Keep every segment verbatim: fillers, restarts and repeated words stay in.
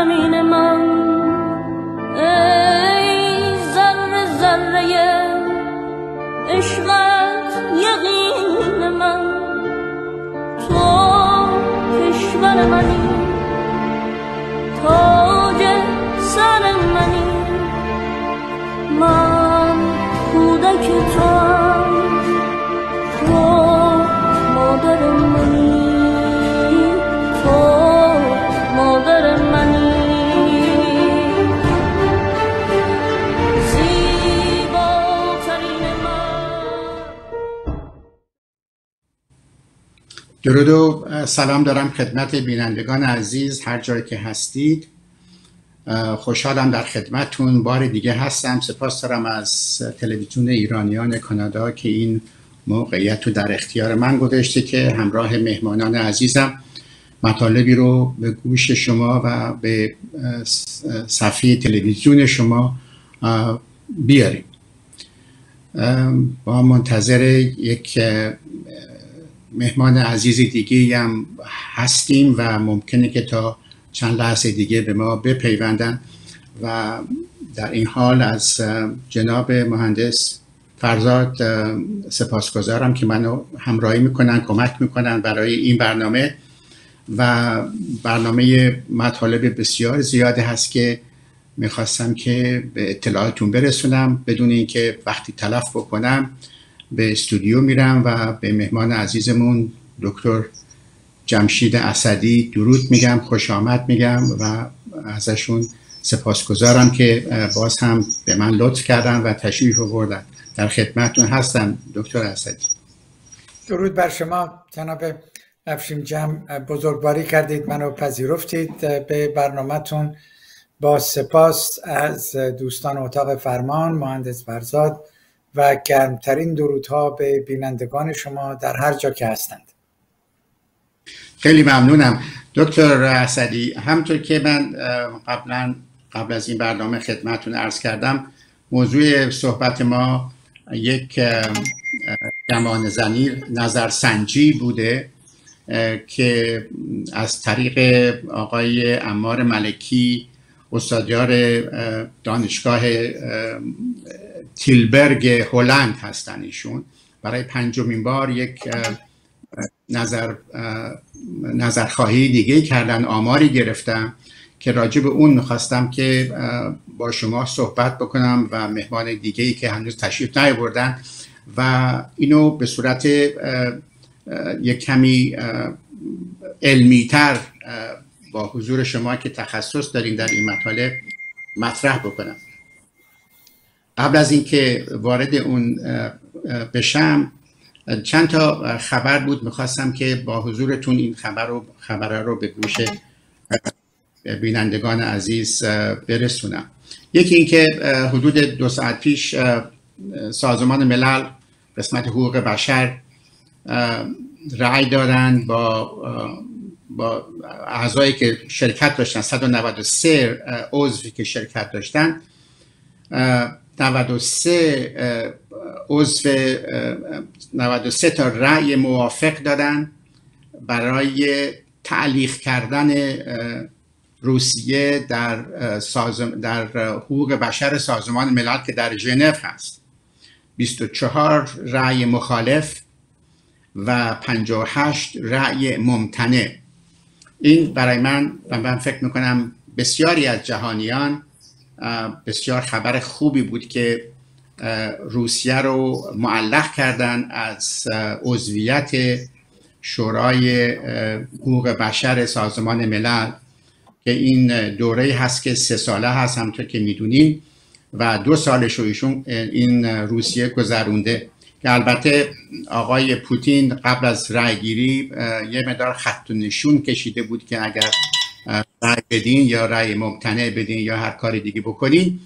زمین من، ای ذره ذره عشقت یقین من. تو کشور منی، تاج سر منی، من کودک توام، تو مادر منی، تو مادر منی. درود و سلام دارم خدمت بینندگان عزیز هر جایی که هستید. خوشحالم در خدمتتون بار دیگه هستم. سپاس دارم از تلویزیون ایرانیان کانادا که این موقعیت رو در اختیار من گذاشته که همراه مهمانان عزیزم مطالبی رو به گوش شما و به صفحه تلویزیون شما بیاریم. با منتظر یک مهمان عزیز دیگه هم هستیم و ممکنه که تا چند لحظه دیگه به ما بپیوندن و در این حال از جناب مهندس فرزاد سپاسگزارم که منو همراهی میکنن، کمک میکنن برای این برنامه و برنامه مطالب بسیار زیاده هست که میخواستم که به اطلاعاتون برسونم بدون اینکه وقتی تلف بکنم. به استودیو میرم و به مهمان عزیزمون دکتر جمشید اسدی درود میگم، خوش آمد میگم و ازشون سپاسگزارم که باز هم به من لطف کردن و تشریف آوردن. در خدمتتون هستم دکتر اسدی. درود بر شما جناب افشین جمع، بزرگواری کردید، منو پذیرفتید به برنامه‌تون. با سپاس از دوستان اتاق فرمان، مهندس فرزاد و گرمترین درودها به بینندگان شما در هر جا که هستند. خیلی ممنونم دکتر اسدی. همطور که من قبلا قبل از این برنامه خدمتتون عرض کردم، موضوع صحبت ما یک گمان زنی نظرسنجی بوده که از طریق آقای عمار ملکی، استادیار دانشگاه تیلبرگ هلند هستن. ایشون برای پنجمین بار یک نظر نظرخواهی دیگه کردن، آماری گرفتم که راجع به اون میخواستم که با شما صحبت بکنم و مهمان دیگه‌ای که هنوز تشریف نیاوردن و اینو به صورت یک کمی علمی‌تر با حضور شما که تخصص دارین در این مطالب مطرح بکنم. قبل از اینکه وارد اون بشم چند تا خبر بود میخواستم که با حضورتون این خبر رو خبر رو به گوش بینندگان عزیز برسونم. یکی اینکه حدود دو ساعت پیش سازمان ملل قسمت حقوق بشر رأی دادن با با اعضایی که شرکت داشتن، صد و نود و سه عضوی که شرکت داشتن، نود و سه عضو نود و سه تا رأی موافق دادن برای تعلیق کردن روسیه در سازم در حقوق بشر سازمان ملل که در ژنو هست. بیست و چهار رأی مخالف و پنجاه و هشت رأی ممتنع. این برای من و من فکر میکنم بسیاری از جهانیان بسیار خبر خوبی بود که روسیه رو معلق کردن از عضویت شورای حقوق بشر سازمان ملل که این دوره هست که سه ساله هست همونطور که میدونیم و دو سالش رو ایشون این روسیه گذرونده که البته آقای پوتین قبل از رأی گیری یه مقدار خط و نشون کشیده بود که اگر رأی بدین یا رأی ممتنع بدین یا هر کاری دیگه بکنین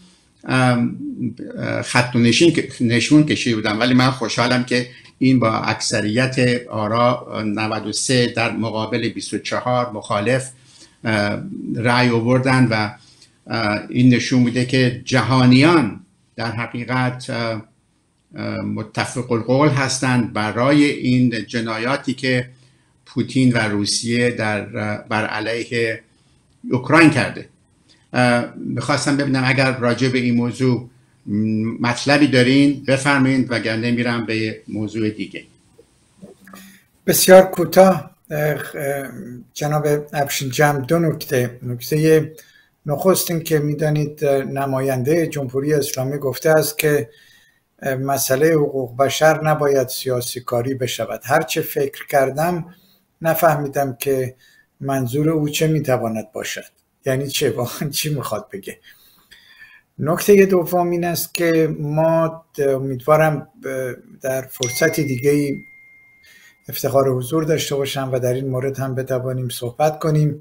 خط و نشون کشیده بودن، ولی من خوشحالم که این با اکثریت آرا نود و سه در مقابل بیست و چهار مخالف رأی آوردن و این نشون میده که جهانیان در حقیقت متفق القول هستند برای این جنایاتی که پوتین و روسیه در بر علیه اوکراین کرده. میخواستم ببینم اگر راجع به این موضوع مطلبی دارین بفرمایید، وگرنه میرم به موضوع دیگه. بسیار کوتاه جناب افشین‌جمع، دو نکته. نکته نخست این که میدانید نماینده جمهوری اسلامی گفته است که مسئله حقوق بشر نباید سیاسی کاری بشود. هرچه فکر کردم نفهمیدم که منظور او چه میتواند باشد، یعنی چه، واقعا چی میخواد بگه. نکته دوم این است که ما امیدوارم در فرصت دیگه افتخار حضور داشته باشم و در این مورد هم بتوانیم صحبت کنیم.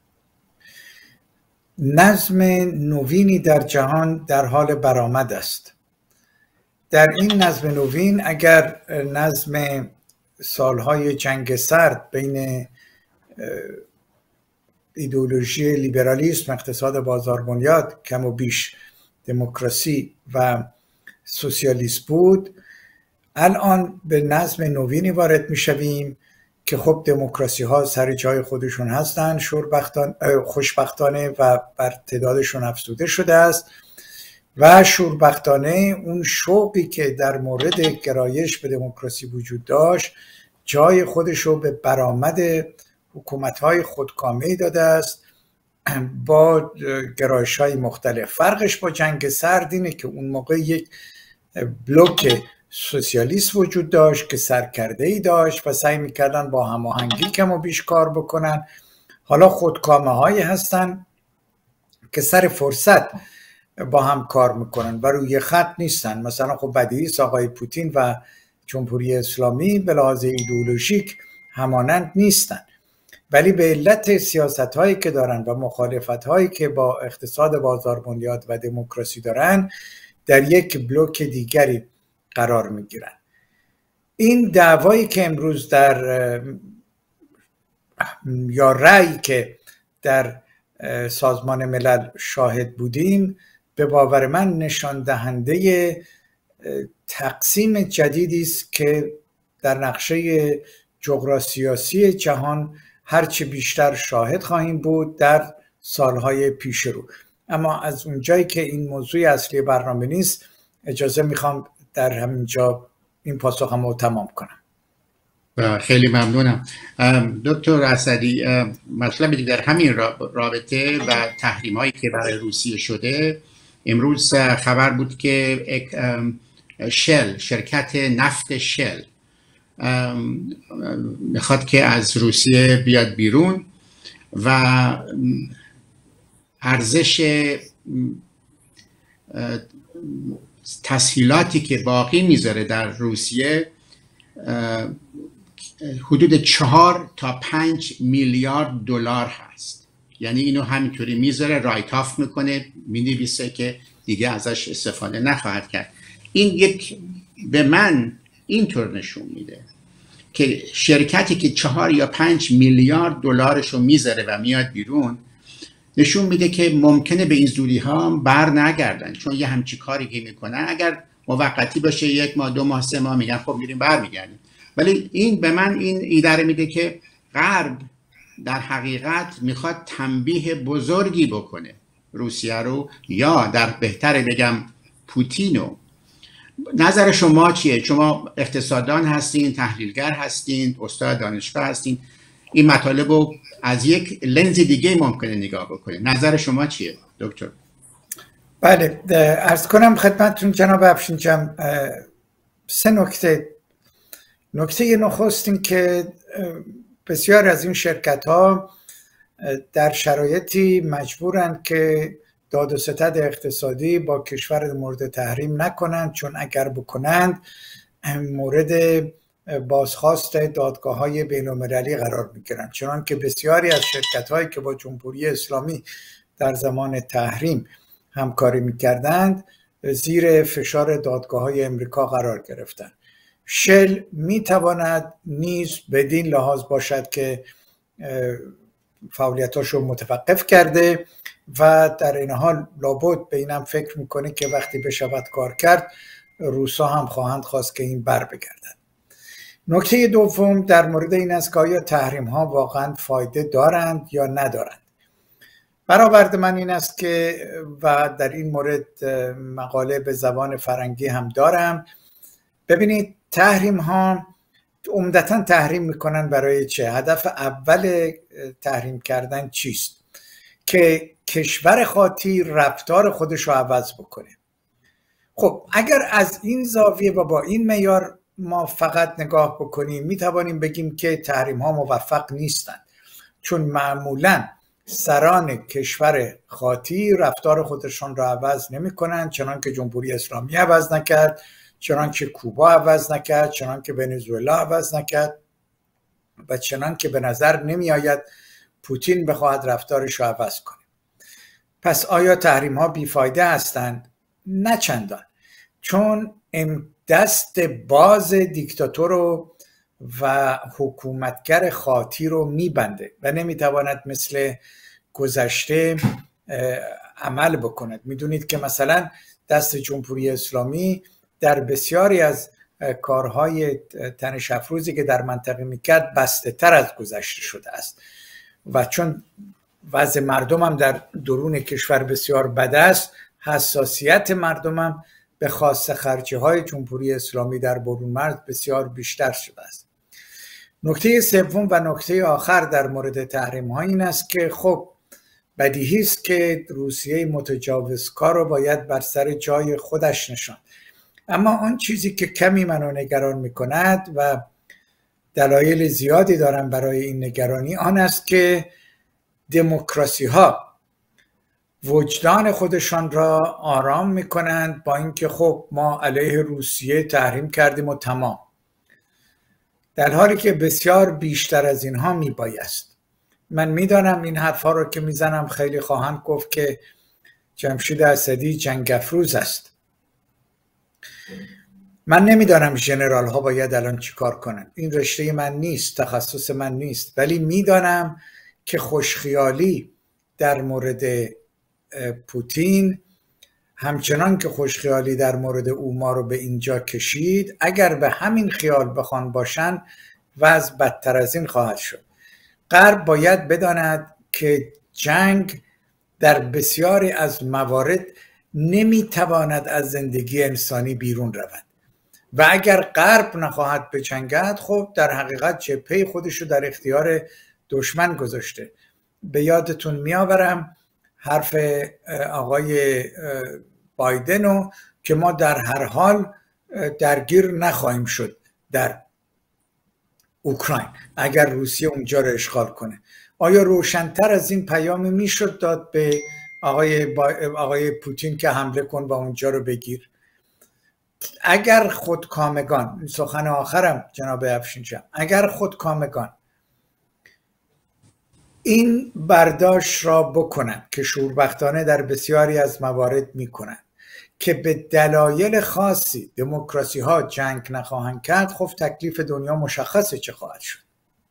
نظم نوینی در جهان در حال برآمد است. در این نظم نوین اگر نظم سالهای جنگ سرد بین ایدئولوژی لیبرالیسم، اقتصاد بازار بنیاد، کم و بیش دموکراسی و سوسیالیسم بود، الان به نظم نوینی وارد می شویم که خب دموکراسی ها سر جای خودشون هستن، خوشبختانه، و بر تعدادشون افزوده شده است و شوربختانه اون شوقی که در مورد گرایش به دموکراسی وجود داشت جای خودش رو به برآمد حکومت‌های خودکامه‌ای داده است با گرایش‌های مختلف. فرقش با جنگ سرد اینه که اون موقع یک بلوک سوسیالیست وجود داشت که سرکرده‌ای داشت و سعی می‌کردن با هماهنگی کم و بیش کار بکنن. حالا خودکامه‌هایی هستن که سر فرصت با هم کار میکنن و روی خط نیستن. مثلا خب بدیهی است آقای پوتین و جمهوری اسلامی به لحاظ ایدئولوژیک همانند نیستن، ولی به علت سیاست هایی که دارن و مخالفت هایی که با اقتصاد بازار بنیاد و دموکراسی دارن در یک بلوک دیگری قرار میگیرن. این دعوایی که امروز در یا رأی که در سازمان ملل شاهد بودیم به باور من نشان دهنده تقسیم جدیدی است که در نقشه جغرافیایی جهان هرچه بیشتر شاهد خواهیم بود در سالهای پیش رو. اما از اونجایی که این موضوع اصلی برنامه نیست، اجازه میخوام در همینجا این پاسخم رو تمام کنم. خیلی ممنونم دکتر اسدی. مطلب دیگه در همین رابطه و تحریم هایی که برای روسیه شده، امروز خبر بود که شل، شرکت نفت شل میخواد که از روسیه بیاد بیرون و ارزش تسهیلاتی که باقی میذاره در روسیه حدود چهار تا پنج میلیارد دلار هست. یعنی اینو همینطوری میذاره، رایت آف میکنه، مینویسه که دیگه ازش استفاده نخواهد کرد. این یک به من اینطور نشون میده که شرکتی که چهار یا پنج میلیارد دلارش رو میذاره و میاد بیرون، نشون میده که ممکنه به این زودی ها بر نگردن، چون یه همچی کاری که میکنن اگر موقتی باشه یک ماه دو ماه سه ماه میگن خب میریم بر میگردیم. ولی این به من این ایده میده که غرب در حقیقت میخواد تنبیه بزرگی بکنه روسیه رو، یا در بهتره بگم پوتینو. نظر شما چیه؟ شما اقتصاددان هستین، تحلیلگر هستین، استاد دانشگاه هستین، این مطالب رو از یک لنز دیگه ممکنه نگاه بکنه. نظر شما چیه دکتر؟ بله، عرض کنم خدمتتون جناب افشین‌جمع سه نکته. نکته نخست این که بسیار از این شرکت ها در شرایطی مجبورند که داد و ستد اقتصادی با کشور مورد تحریم نکنند، چون اگر بکنند مورد بازخواست دادگاه های بین المللی قرار میگیرند. چنان که بسیاری از شرکت هایی که با جمهوری اسلامی در زمان تحریم همکاری میکردند زیر فشار دادگاه های امریکا قرار گرفتند. شل میتواند نیز بدین لحاظ باشد که فعالیتاشو متوقف کرده و در این حال لابد به اینم فکر میکنه که وقتی بشود کار کرد روسا هم خواهند خواست که این بر بگردد. نکته دوم در مورد این است که آیا تحریم ها واقعا فایده دارند یا ندارند. برآورد من این است که و در این مورد مقاله به زبان فرنگی هم دارم. ببینید تحریم ها عمدتاً تحریم میکنن برای چه؟ هدف اول تحریم کردن چیست؟ که کشور خاطی رفتار خودش رو عوض بکنه. خب اگر از این زاویه و با این معیار ما فقط نگاه بکنیم میتوانیم بگیم که تحریم ها موفق نیستند، چون معمولاً سران کشور خاطی رفتار خودشان را عوض نمی کنند، چنان که جمهوری اسلامی عوض نکرد، چنان که کوبا عوض نکرد، چنان که ونزوئلا عوض نکرد و چنان که به نظر نمی آید پوتین بخواهد رفتارش را عوض کنه. پس آیا تحریم ها بیفایده هستند؟ نه چندان، چون دست باز دیکتاتور رو و حکومتگر خاطی رو میبنده و نمیتواند مثل گذشته عمل بکند. میدونید که مثلا دست جمهوری اسلامی در بسیاری از کارهای تنش افروزی که در منطقه میکرد بسته تر از گذشته شده است و چون وضع مردم هم در درون کشور بسیار بد است، حساسیت مردم هم به خاص خرچی های جمهوری اسلامی در برون مرز بسیار بیشتر شده است. نکته سوم و نکته آخر در مورد تحریم ها این است که خب بدیهی است که روسیه متجاوزکار رو باید بر سر جای خودش نشاند، اما آن چیزی که کمی منو نگران میکند و دلایل زیادی دارم برای این نگرانی آن است که دموکراسی ها وجدان خودشان را آرام میکنند با اینکه خب ما علیه روسیه تحریم کردیم و تمام، در حالی که بسیار بیشتر از اینها میبایست. من میدانم این حرفا رو که میزنم خیلی خواهند گفت که جمشید اسدی جنگ افروز است. من نمیدانم ژنرال ها باید الان چی کار کنن، این رشته من نیست، تخصص من نیست، ولی میدانم که خوشخیالی در مورد پوتین همچنان که خوشخیالی در مورد او ما رو به اینجا کشید، اگر به همین خیال بخوان باشن وضع بدتر از این خواهد شد. غرب باید بداند که جنگ در بسیاری از موارد نمیتواند از زندگی انسانی بیرون رود و اگر غرب نخواهد بجنگد خب در حقیقت جبهه خودش رو در اختیار دشمن گذاشته. به یادتون میآورم حرف آقای بایدن رو که ما در هر حال درگیر نخواهیم شد در اوکراین اگر روسیه اونجا رو اشغال کنه. آیا روشن‌تر از این پیام میشد داد به آقای, با... آقای پوتین که حمله کن و اونجا رو بگیر؟ اگر خودکامگان، سخن آخرم جناب افشین‌جان، اگر خودکامگان این برداشت را بکنن که شوربختانه در بسیاری از موارد میکنن که به دلایل خاصی دموکراسی ها جنگ نخواهند کرد، خب تکلیف دنیا مشخصه چه خواهد شد.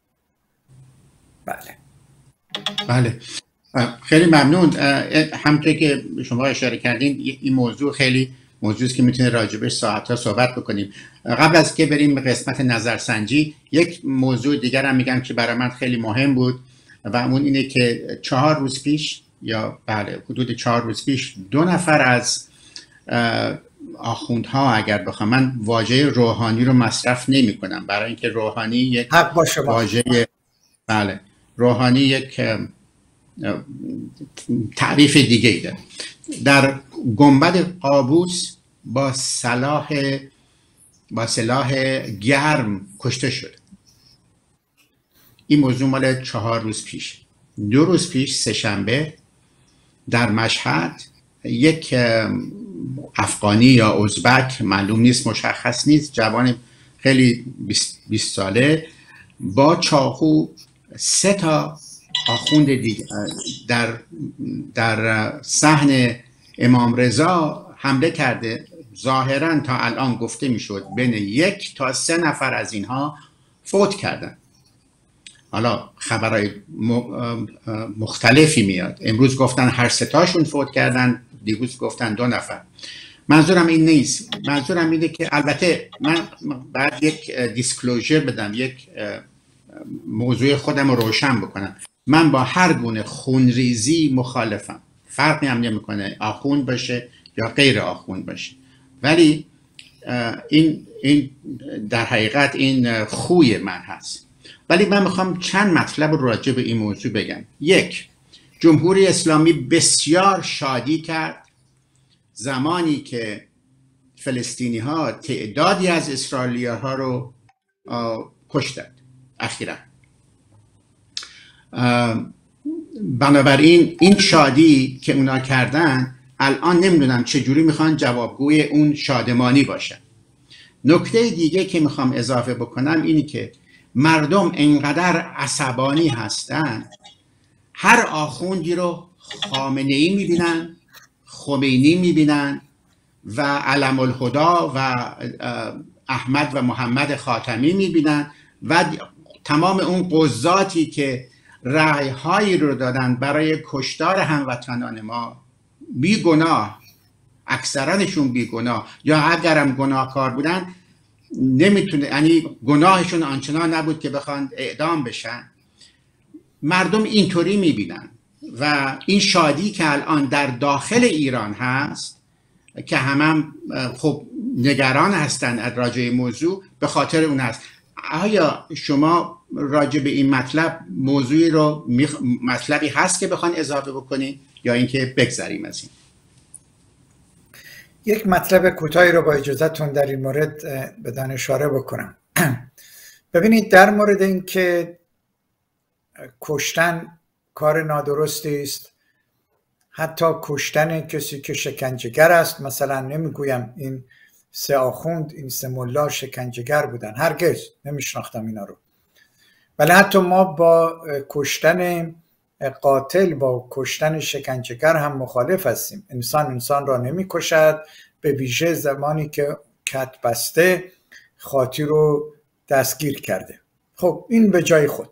بله بله خیلی ممنون. همونطور که شما اشاره کردین این موضوع خیلی موضوعی است که میتونه راجبش ساعت‌ها صحبت بکنیم. قبل از که بریم به قسمت نظرسنجی، یک موضوع دیگر هم میگم که برای من خیلی مهم بود و اون اینه که چهار روز پیش یا بله حدود چهار روز پیش دو نفر از آخوندها، اگر بخوام، من واژه روحانی رو مصرف نمی کنم برای اینکه روحانی یک حق باشه واژه بله روحانی یک تعریف دیگه ای داره. در گنبد قابوس با سلاح با سلاح گرم کشته شد. این موضوع مال چهار روز پیش. دو روز پیش سه‌شنبه در مشهد یک افغانی یا ازبک، معلوم نیست، مشخص نیست، جوان خیلی بیست ساله با چاقو سه تا آخوند دیگه در در صحن امام رضا حمله کرده. ظاهرا تا الان گفته میشد بین یک تا سه نفر از اینها فوت کردن. حالا خبرهای مختلفی میاد. امروز گفتن هر سه تاشون فوت کردن، دیروز گفتن دو نفر. منظورم این نیست. منظورم اینه که البته من بعد یک دیسکلوزر بدم، یک موضوع خودم رو روشن بکنم. من با هر گونه خونریزی مخالفم، فرقی هم نمیکنه آخوند باشه یا غیر آخوند باشه، ولی این این در حقیقت این خوی من هست. ولی من میخوام چند مطلب راجع به این موضوع بگم. یک، جمهوری اسلامی بسیار شادی کرد زمانی که فلسطینی ها تعدادی از اسرائیلی ها رو کشتند اخیراً. بنابراین این شادی که اونا کردن الان نمیدونم چجوری میخوان جوابگوی اون شادمانی باشن. نکته دیگه که میخوام اضافه بکنم اینی که مردم انقدر عصبانی هستن، هر آخوندی رو خامنه‌ای میبینن، خمینی میبینن و علم الهدا و احمد و محمد خاتمی میبینن و تمام اون قضاتی که رأی‌هایی رو دادن برای کشتار هموطنان ما بی گناه، اکثرانشون بی گناه، یا اگرم گناهکار بودن نمیتونه، یعنی گناهشون آنچنان نبود که بخوان اعدام بشن. مردم اینطوری میبینن و این شادی که الان در داخل ایران هست که همم خب نگران هستن راجع موضوع، به خاطر اون هست. آیا شما راجع به این مطلب موضوعی رو میخ... مطلبی هست که بخوان اضافه بکنین یا اینکه بگذریم از این؟ یک مطلب کوتاهی رو با اجازهتون در این مورد بدن اشاره بکنم. ببینید، در مورد این که کشتن کار نادرستی است، حتی کشتن کسی که شکنجهگر است، مثلا نمیگویم این سه آخوند، این سه ملا شکنجهگر بودن، هرگز نمیشناختم اینا رو، ولی حتی ما با کشتن قاتل، با کشتن شکنجهگر هم مخالف هستیم. انسان انسان را نمی کشد، به ویژه زمانی که کت بسته خاطی رو دستگیر کرده. خب این به جای خود.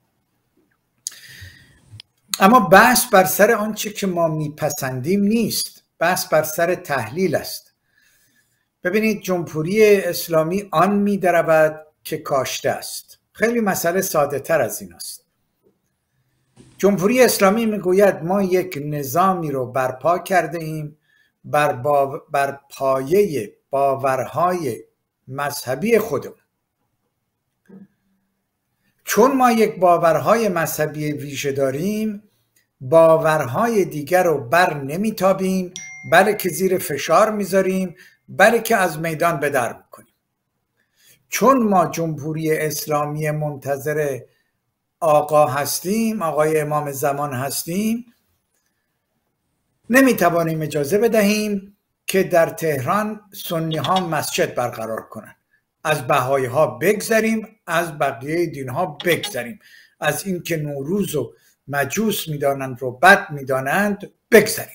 اما بحث بر سر آنچه که ما میپسندیم نیست، بحث بر سر تحلیل است. ببینید، جمهوری اسلامی آن می‌درود که کاشته است. خیلی مسئله ساده تر از این است. جمهوری اسلامی میگوید ما یک نظامی رو برپا کرده ایم بر, با... بر پایه باورهای مذهبی خودمون. چون ما یک باورهای مذهبی ویژه داریم، باورهای دیگر رو بر نمیتابیم، بلکه زیر فشار میذاریم، بلکه از میدان به در میکنیم. چون ما جمهوری اسلامی منتظر آقا هستیم، آقای امام زمان هستیم، نمیتوانیم اجازه بدهیم که در تهران سنی ها مسجد برقرار کنند. از بهایی ها بگذریم، از بقیه دین ها بگذریم، از اینکه نوروز و مجوس میدانند رو بد میدانند بگذریم.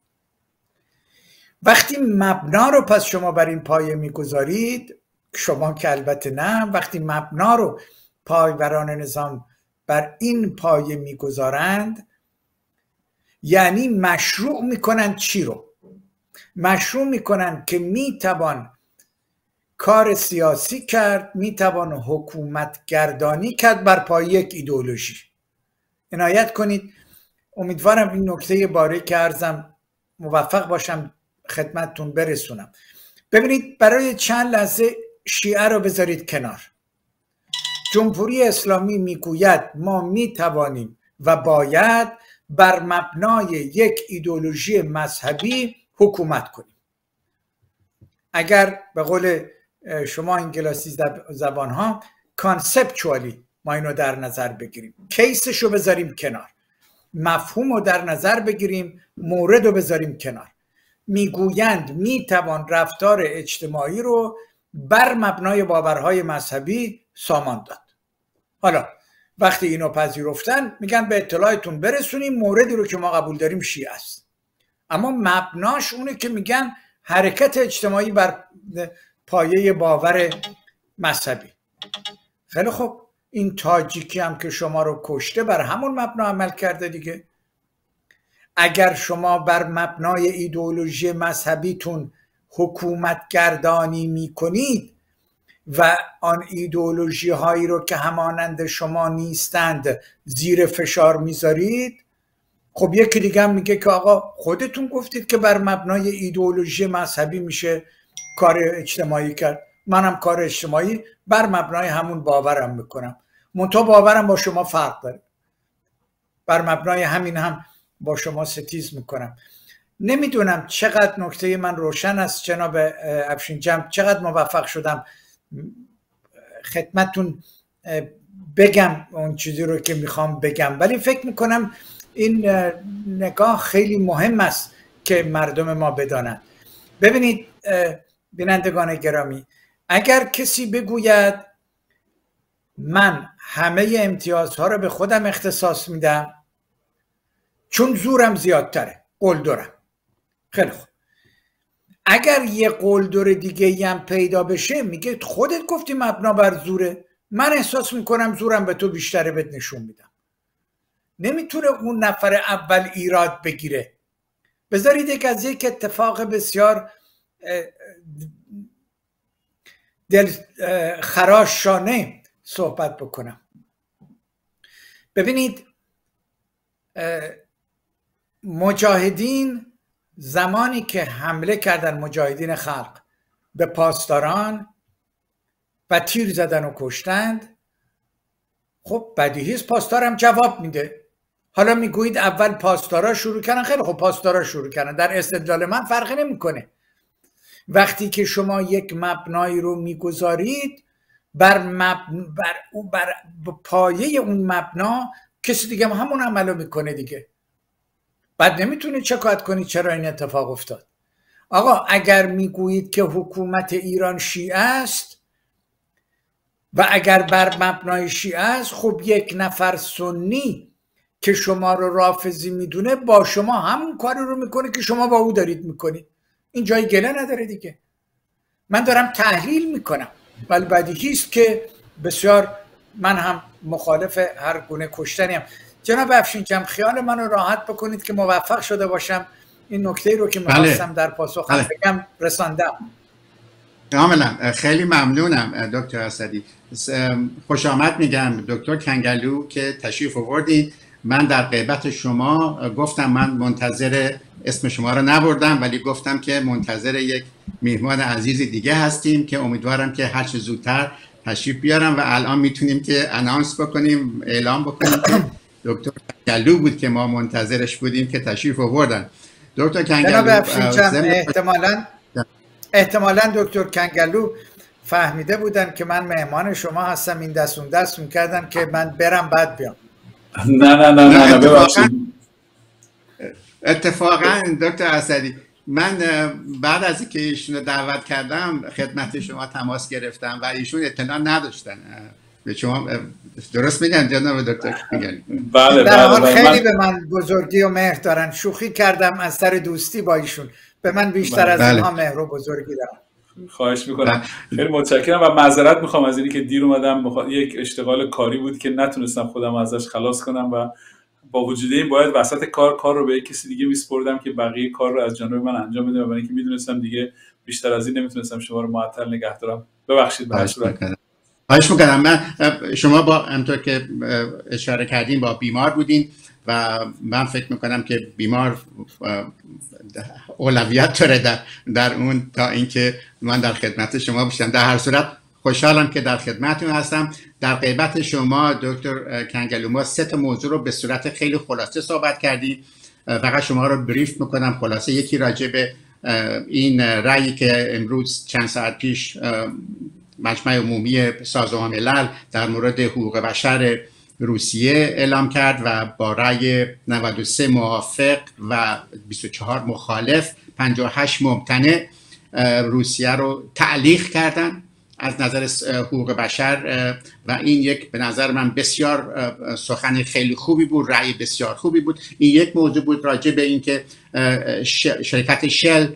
وقتی مبنا رو پس شما بر این پایه میگذارید، شما که البته نه، وقتی مبنا رو پایوران نظام بر این پایه میگذارند، یعنی مشروع میکنند چی رو؟ مشروع میکنند که میتوان کار سیاسی کرد، میتوان حکومت گردانی کرد بر پایه یک ایدئولوژی. عنایت کنید، امیدوارم این نکته باره که عرضم موفق باشم خدمتتون برسونم. ببینید، برای چند لحظه شیعه رو بذارید کنار. جمهوری اسلامی میگوید ما میتوانیم و باید بر مبنای یک ایدئولوژی مذهبی حکومت کنیم. اگر به قول شما انگلیسی زبان ها کانسپچوالی ما اینو در نظر بگیریم، کیسش رو بذاریم کنار، مفهوم رو در نظر بگیریم، مورد رو بذاریم کنار، میگویند میتوان رفتار اجتماعی رو بر مبنای باورهای مذهبی سامان داد. حالا وقتی اینو پذیرفتن میگن به اطلاعتون برسونیم موردی رو که ما قبول داریم شیعه است، اما مبناش اونه که میگن حرکت اجتماعی بر پایه باور مذهبی. خیلی خوب، این تاجیکی هم که شما رو کشته بر همون مبنا عمل کرده دیگه. اگر شما بر مبنای ایدئولوژی مذهبیتون حکومت گردانی میکنید، و آن ایدئولوژی هایی رو که همانند شما نیستند زیر فشار میذارید، خب یکی دیگه هم میگه که آقا خودتون گفتید که بر مبنای ایدئولوژی مذهبی میشه کار اجتماعی کرد، منم کار اجتماعی بر مبنای همون باورم میکنم، منتها باورم با شما فرق داره، بر مبنای همین هم با شما ستیز میکنم. نمیدونم چقدر نکته من روشن است جناب افشین جمع، چقدر موفق شدم خدمتتون بگم اون چیزی رو که میخوام بگم، ولی فکر میکنم این نگاه خیلی مهم است که مردم ما بدانند. ببینید بینندگان گرامی، اگر کسی بگوید من همه امتیازها رو به خودم اختصاص میدم چون زورم زیادتره، قلدرم، خیلی خوب. اگر یه قلدر دیگه هم پیدا بشه میگه خودت گفتی مبنا بر زوره، من احساس میکنم زورم به تو بیشتره بهت نشون میدم. نمیتونه اون نفر اول ایراد بگیره. بذارید یک از یک اتفاق بسیار دل خراشانه صحبت بکنم. ببینید مجاهدین زمانی که حمله کردن، مجاهدین خلق، به پاسداران و تیر زدن و کشتند، خب بدیهی است پاسدارم جواب میده. حالا میگویید اول پاسدارا شروع کردن، خیلی خب پاسدارا شروع کردن، در استدلال من فرقی نمیکنه. وقتی که شما یک مبنایی رو میگذارید بر مبن... بر او بر پایه اون مبنا کسی دیگه همون عملو میکنه دیگه، بعد نمیتونید شکایت کنید چرا این اتفاق افتاد. آقا اگر میگویید که حکومت ایران شیعه است و اگر بر مبنای شیعه است، خب یک نفر سنی که شما رو رافضی میدونه با شما همون کاری رو میکنه که شما با او دارید میکنید. این جای گله نداره دیگه. من دارم تحلیل میکنم، ولی بدیهی است که بسیار من هم مخالف هر گونه کشتنی هم. جناب افشین جمع خیال منو راحت بکنید که موفق شده باشم این نکته رو که می‌خواستم در پاسخ بله. بگم رساندم. کاملا، خیلی ممنونم دکتر اسدی. خوش آمد میگم دکتر کنگلو که تشریف آوردید. من در غیبت شما گفتم من منتظر اسم شما رو نبردم، ولی گفتم که منتظر یک میهمان عزیز دیگه هستیم که امیدوارم که هر چه زودتر تشریف بیارم و الان میتونیم که اناونس بکنیم، اعلام بکنیم که دکتر کنگلو بود که ما منتظرش بودیم که تشریف آوردن. دکتر کنگلو احتمالاً احتمالاً دکتر کنگلو فهمیده بودن که من مهمان شما هستم، این دست اون دست میکردن که من برم بعد بیام. نه نه نه نه اتفاقا, اتفاقا دکتر اسدی من بعد از اینکه ایشون رو دعوت کردم خدمت شما تماس گرفتم و ایشون اطلاع نداشتن. به شما درست میگم جناب دکتر کنگلو؟ بله در حال بله خیلی من... به من بزرگی و مهر دارن. شوخی کردم از سر دوستی با ایشون، به من بیشتر از اینها مهر و بزرگی دارن. خواهش میکنم، خیلی متشکرم و معذرت میخوام از اینی که دیر اومدم. مخ... یک اشتغال کاری بود که نتونستم خودم ازش خلاص کنم و با وجود این باید وسط کار کار رو به کسی دیگه میسپردم که بقیه کار رو از جانب من انجام بده، برای اینکه میدونستم دیگه بیشتر از این نمیتونستم شما رو معطل نگه دارم. ببخشید. به هر صورت خواهش میکنم. من شما با همونطور که اشاره کردین با بیمار بودین و من فکر میکنم که بیمار اولویت داره در, در اون تا اینکه من در خدمت شما باشم. در هر صورت خوشحالم که در خدمتتون هستم. در غیبت شما دکتر کنگلو ما سه تا موضوع رو به صورت خیلی خلاصه صحبت کردیم. فقط شما رو بریف میکنم خلاصه. یکی راجع به این رأیی که امروز چند ساعت پیش مجمع عمومی سازمان ملل در مورد حقوق بشر روسیه اعلام کرد و با رأی نود و سه موافق و بیست و چهار مخالف پنجاه و هشت ممتنع روسیه رو تعلیق کردن از نظر حقوق بشر و این یک به نظر من بسیار سخن خیلی خوبی بود، رأی بسیار خوبی بود. این یک موضوع بود راجع به این که شرکت شل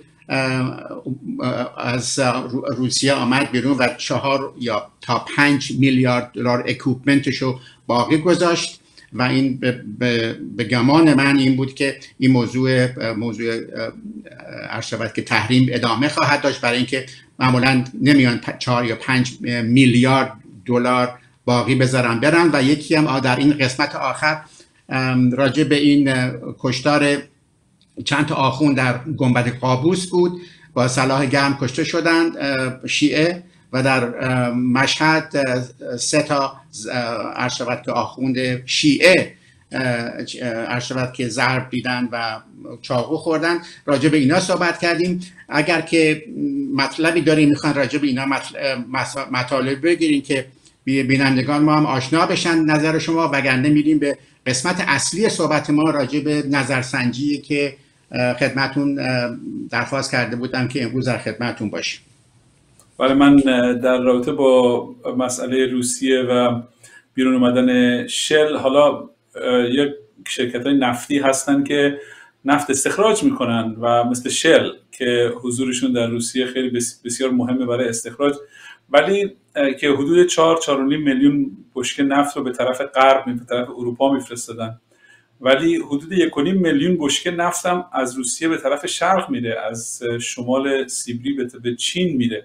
از روسیه آمد بیرون و چهار یا تا پنج میلیارد دلار اکوپمنتش رو باقی گذاشت و این به, به, به گمان من این بود که این موضوع موضوع عرض شود که تحریم ادامه خواهد داشت، برای اینکه معمولا نمیان چهار یا پنج میلیارد دلار باقی بذارن برن. و یکی هم در این قسمت آخر راجع به این کشتار چند تا آخوند در گنبد قابوس بود، با سلاح گرم کشته شدند شیعه، و در مشهد سه تا عرض شود که آخوند شیعه عرض شود که ضرب دیدن و چاقو خوردن. راجع به اینا صحبت کردیم. اگر که مطلبی داریم میخوان راجع به اینا مطالب بگیریم که بینندگان ما هم آشنا بشن نظر شما، وگرنه میریم به قسمت اصلی صحبت ما راجع به نظرسنجی که خدمتون درخواست کرده بودم که امروز در خدمتون باشیم. بله، من در رابطه با مسئله روسیه و بیرون اومدن شل، حالا یک شرکت های نفتی هستن که نفت استخراج میکنن و مثل شل که حضورشون در روسیه خیلی بسیار مهمه برای استخراج، ولی که حدود چهار چهار و نیم میلیون بشکه نفت رو به طرف غرب به طرف اروپا میفرستادن، ولی حدود یک و نیم میلیون بشکه نفت هم از روسیه به طرف شرق میره، از شمال سیبری به چین میره.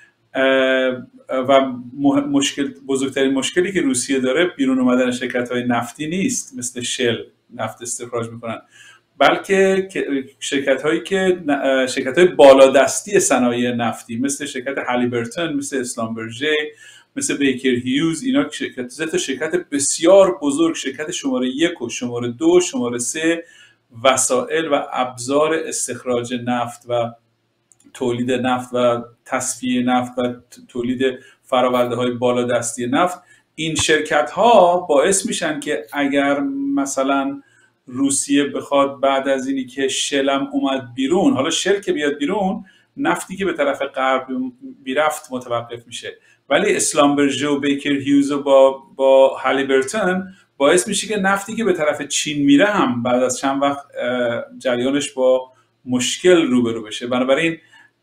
و مشکل بزرگترین مشکلی که روسیه داره بیرون اومدن شرکت‌های نفتی نیست مثل شل نفت استخراج میکنن، بلکه شرکت‌هایی که شرکت‌های بالادستی صنایع نفتی مثل شرکت هالیبرتون، مثل اسلامبرژه، مثل بیکر هیوز، اینا شرکت زت شرکت بسیار بزرگ، شرکت شماره یک و شماره دو، شماره سه وسایل و ابزار استخراج نفت و تولید نفت و تصفیه نفت و تولید فراورده های بالادستی نفت. این شرکت ها باعث میشن که اگر مثلا روسیه بخواد بعد از اینی که شلم اومد بیرون، حالا شل که بیاد بیرون، نفتی که به طرف غرب بیرفت متوقف میشه، ولی اسلامبرژه و بیکر هیوز و با با هالیبرتون باعث میشه که نفتی که به طرف چین میره هم بعد از چند وقت جریانش با مشکل روبرو بشه. بنابراین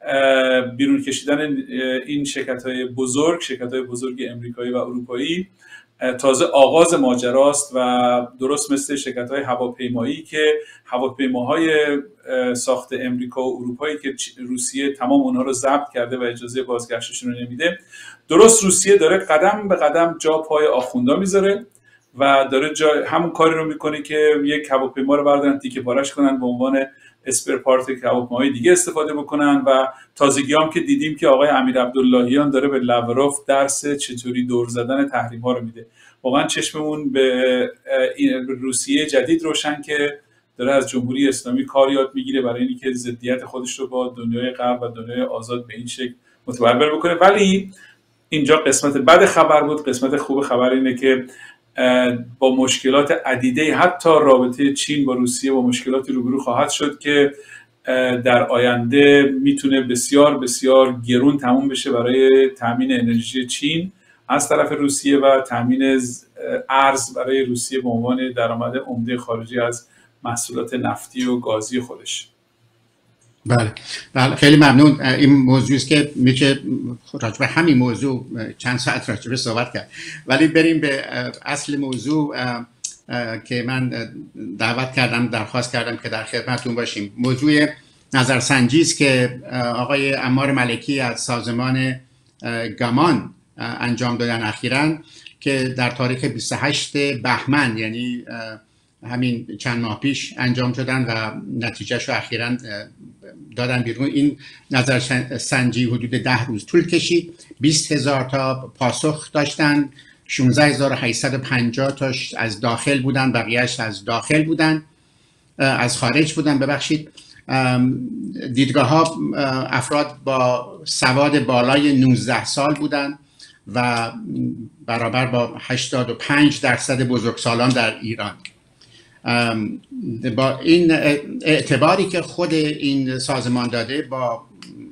بیرون کشیدن این شرکت‌های بزرگ، شرکت‌های بزرگ امریکایی و اروپایی تازه آغاز ماجراست و درست مثل شرکت‌های هواپیمایی که هواپیماهای ساخت امریکا و اروپایی که روسیه تمام اونها رو ضبط کرده و اجازه بازگشتشون رو نمیده، درست روسیه داره قدم به قدم جا پای آخوندا میذاره و داره جا همون کاری رو میکنه که یک هواپیما رو بردارن تیکه پارش کنن به عنوان اسپر پارت هواپیماهای دیگه استفاده بکنن. و تازگی هم که دیدیم که آقای امیر عبداللهیان داره به لاوروف درس چطوری دور زدن تحریم ها رو میده. واقعا چشممون به روسیه جدید روشن که داره از جمهوری اسلامی کار یاد میگیره برای اینکه ضدیت خودش رو با دنیای غرب و دنیای آزاد به این شکل متبلور بکنه. ولی اینجا قسمت بد خبر بود. قسمت خوب خبر اینه که با مشکلات عدیده حتی رابطه چین با روسیه با مشکلاتی روبرو خواهد شد که در آینده میتونه بسیار بسیار گرون تموم بشه برای تامین انرژی چین از طرف روسیه و تامین ارز برای روسیه به عنوان درآمد عمده خارجی از محصولات نفتی و گازی خودش. بله بله خیلی ممنون. این موضوعی است که میشه راجع به همین موضوع چند ساعت راجع به صحبت کرد، ولی بریم به اصل موضوع که من دعوت کردم درخواست کردم که در خدمتتون باشیم. موضوع نظرسنجی است که آقای عمار ملکی از سازمان گامان انجام دادن اخیراً که در تاریخ بیست و هشتم بهمن، یعنی همین چند ماه پیش انجام شدن و نتیجهش رو اخیراً دادن بیرون. این نظرسنجی حدود ده روز طول کشید. بیست هزار تا پاسخ داشتن، شانزده هزار و هشتصد و پنجاه تاش از داخل بودن، بقیهش از داخل بودن، از خارج بودن ببخشید. دیدگاه ها افراد با سواد بالای نوزده سال بودن و برابر با هشتاد و پنج درصد بزرگسالان در ایران. با این اعتباری که خود این سازمان داده با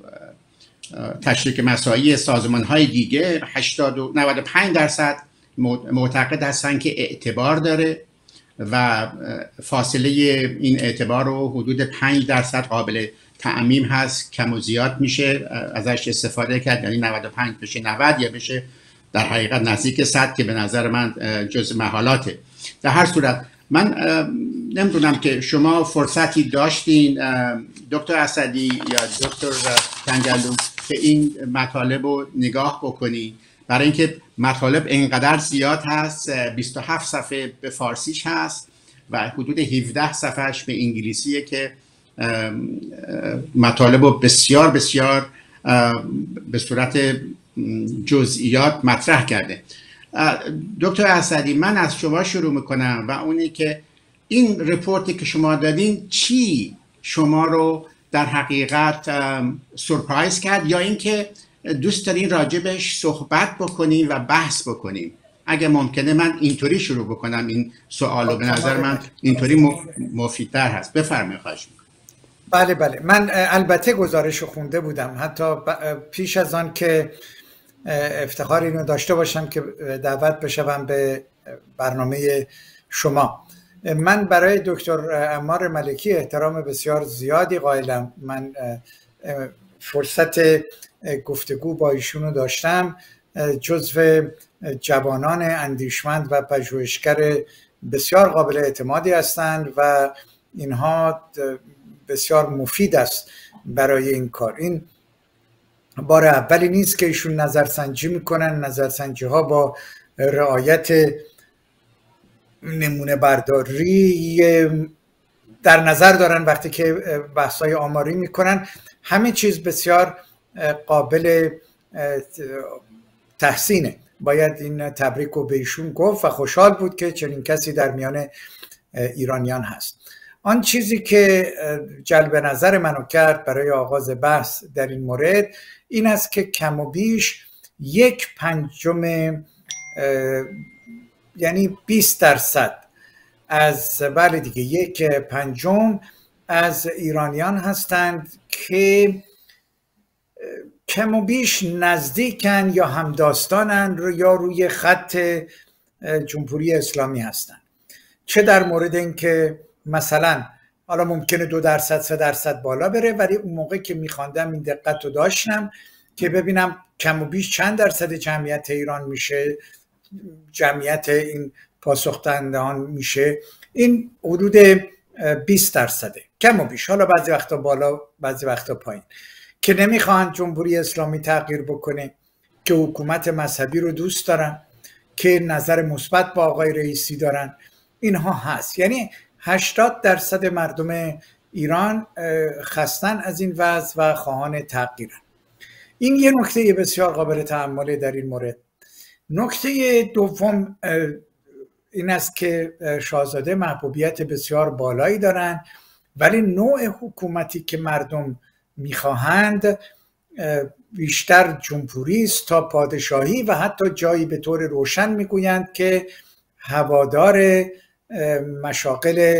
تشریک مساعی سازمان های دیگه، هشتاد و نود و پنج درصد معتقد هستن که اعتبار داره و فاصله این اعتبار رو حدود پنج درصد قابل تعمیم هست، کم و زیاد میشه ازش استفاده کرد، یعنی نود و پنج بشه نود یا بشه در حقیقت نزدیک صد که به نظر من جز محالاته. در هر صورت من نمیدونم که شما فرصتی داشتین دکتر اسدی یا دکتر کنگلو که این مطالب رو نگاه بکنی، برای اینکه مطالب اینقدر زیاد هست. بیست و هفت صفحه به فارسیش هست و حدود هفده صفحهش به انگلیسیه که مطالب رو بسیار بسیار به صورت جزئیات مطرح کرده. دکتر اسدی، من از شما شروع میکنم و اونی که این رپورتی که شما دادین چی شما رو در حقیقت سورپرایز کرد یا اینکه دوست دارین راجبش صحبت بکنیم و بحث بکنیم؟ اگه ممکنه من اینطوری شروع بکنم این سوالو، به نظر من اینطوری مفیدتر هست. بفرمایید. خواهش میکنم. بله بله، من البته گزارش رو خونده بودم، حتی پیش از آن که افتخار اینو داشته باشم که دعوت بشم به برنامه شما. من برای دکتر عمار ملکی احترام بسیار زیادی قائلم. من فرصت گفتگو با ایشونو داشتم. جزو جوانان اندیشمند و پژوهشگر بسیار قابل اعتمادی هستند و اینها بسیار مفید است برای این کار. این بار اولی نیست که ایشون نظرسنجی میکنن. نظرسنجی ها با رعایت نمونه برداری در نظر دارن وقتی که بحث‌های آماری میکنن. همه چیز بسیار قابل تحسینه. باید این تبریک رو به ایشون گفت و خوشحال بود که چنین کسی در میان ایرانیان هست. آن چیزی که جلب نظر منو کرد برای آغاز بحث در این مورد این است که کم و بیش یک پنجم، یعنی بیست درصد از بله دیگه یک پنجم از ایرانیان هستند که کم و بیش نزدیکن یا همداستانن یا روی خط جمهوری اسلامی هستند. چه در مورد اینکه مثلا حالا ممکنه دو درصد سه درصد بالا بره، ولی اون موقع که میخواندم این دقت رو داشتم که ببینم کم و بیش چند درصد جمعیت ایران میشه، جمعیت این پاسخ دهندگان میشه، این حدود بیست درصده کم و بیش. حالا بعضی وقتا بالا بعضی وقتا پایین، که نمیخوان جمهوری اسلامی تغییر بکنه، که حکومت مذهبی رو دوست دارن، که نظر مثبت با آقای رئیسی دارن. اینها هست. یعنی هشتاد درصد مردم ایران خستن از این وضع و خواهان تغییرن. این یه نکته بسیار قابل تأمل در این مورد. نکته دوم این است که شاهزاده محبوبیت بسیار بالایی دارن، ولی نوع حکومتی که مردم میخواهند بیشتر جمهوری است تا پادشاهی و حتی جایی به طور روشن میگویند که هوادار مشاغل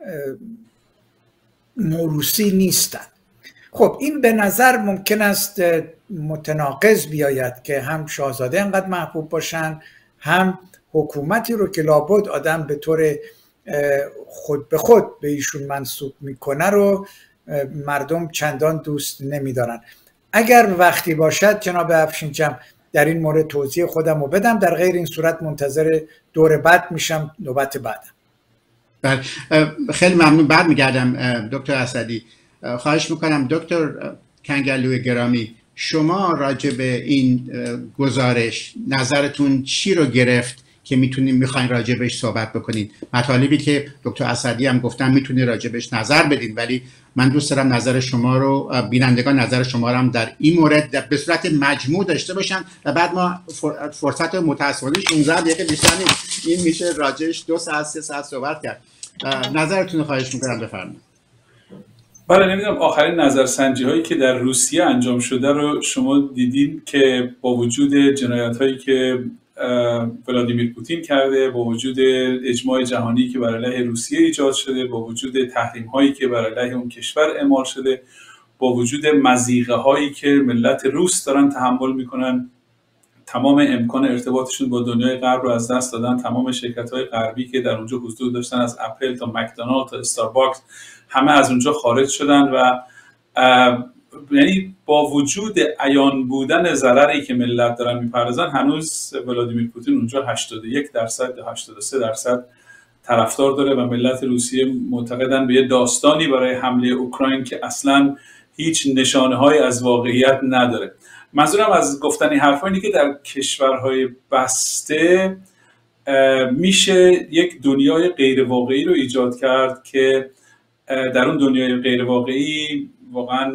موروثی نیستند. خب این به نظر ممکن است متناقض بیاید که هم شاهزاده انقدر محبوب باشن، هم حکومتی رو که لابد آدم به طور خود به خود به ایشون منسوب میکنه رو مردم چندان دوست نمیدارن. اگر وقتی باشد جناب افشین‌جم در این مورد توضیح خودم رو بدم، در غیر این صورت منتظر دور بعد میشم، نوبت بعدم. بله، خیلی ممنون. بعد میگردم دکتر اسدی. خواهش میکنم دکتر کنگلوی گرامی، شما راجع به این گزارش نظرتون چی رو گرفت که میتونیم میخواین راجع بهش صحبت بکنین؟ مطالبی که دکتر اسدی هم گفتن میتونید راجع بهش نظر بدین، ولی من دوست دارم نظر شما رو، بینندگان نظر شما رو هم در این مورد به صورت مجموع داشته باشن و بعد ما فرصت متأسفانه شانزده دقیقه بیشتر نیست، این میشه راجعش دو ساعت سه ساعت صحبت کرد. نظرتون رو خواهش میکنم بفرمایید. بله، نمیدونم آخرین نظرسنجی هایی که در روسیه انجام شده رو شما دیدین که با وجود جنایت هایی که ولادیمیر پوتین کرده، با وجود اجماع جهانی که بر علیه روسیه ایجاد شده، با وجود تحریم هایی که بر علیه اون کشور اعمال شده، با وجود مضیقه هایی که ملت روس دارن تحمل میکنن، تمام امکان ارتباطشون با دنیای غرب رو از دست دادن، تمام شرکت های غربی که در اونجا حضور داشتن از اپل تا مکدونالد تا استارباکس همه از اونجا خارج شدن و یعنی با وجود عیان بودن ضرری که ملت دارن میپردازن، هنوز ولادیمیر پوتین اونجا هشتاد و یک درصد یا هشتاد و سه درصد طرفدار داره و ملت روسیه معتقدن به یه داستانی برای حمله اوکراین که اصلا هیچ نشانه های از واقعیت نداره. منظورم از گفتن این حرفا اینه که در کشورهای بسته میشه یک دنیای غیر واقعی رو ایجاد کرد که در اون دنیای غیر واقعی واقعا